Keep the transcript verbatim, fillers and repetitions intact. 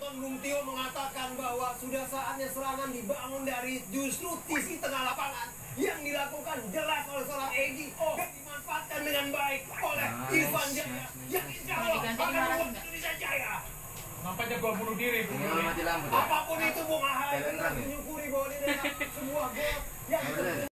penonton Bung Tio mengatakan bahwa sudah saatnya serangan dibangun dari justru sisi tengah lapangan yang dilakukan jelas oleh seorang Egy oh. dan dimanfaatkan dengan baik oleh nice. Irfan Jaya yang insya Allah akan membuat Indonesia jaya. Nampaknya gol bunuh diri. Apapun itu Bung Ahai, kita menyukuri bahwa ini adalah sebuah gol yang